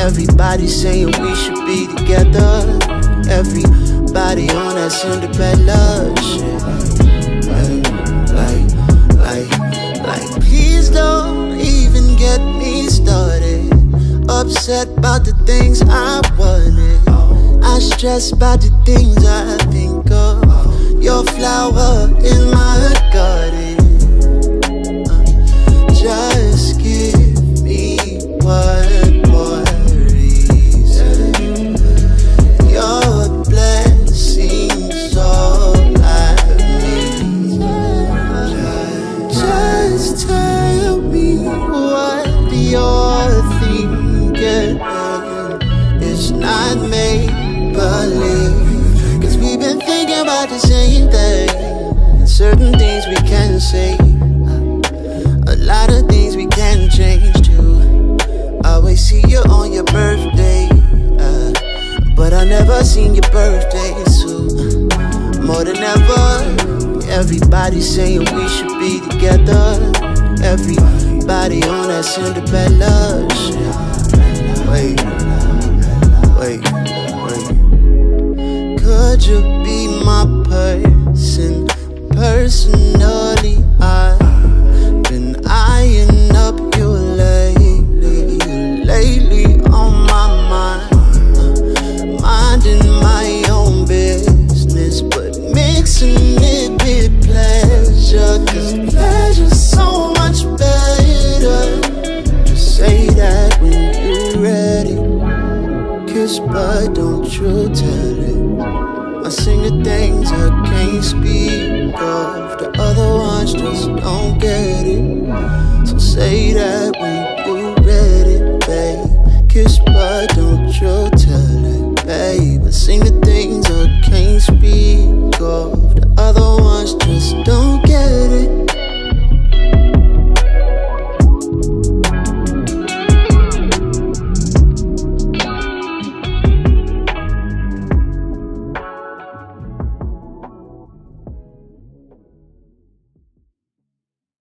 Everybody saying we should be together. Everybody on that Cinderella shit. Like, please don't even get me started. Upset about the things I wanted. I stress about the things I think of. Your flower in my garden. Just give me one more reason. Your blessings all I need. Just tell me what you're thinking. It's not make believe, 'cause we've been thinking about the same thing. And certain things we can say, a lot of things we can change too. Always see you on your birthday, but I never seen your birthday, so more than ever, everybody saying we should be together. Everybody on that Cinderella shit. Wait. Could you be my person? Personally, I've been eyeing up you lately on my mind. Minding my own business, but mixing it with pleasure. 'Cause pleasure's so much better. Just say that when you're ready. Kiss, but don't you tell it. I sing the things I can't speak of. The other ones just don't get it. So say that when you're ready, babe. Kiss